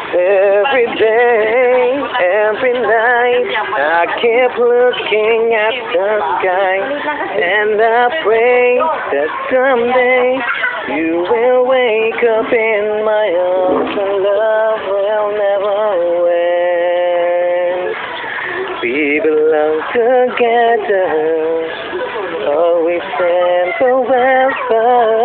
Every day, every night, I keep looking at the sky, and I pray that someday you will wake up in my arms and love will never end. We belong together, always and forever.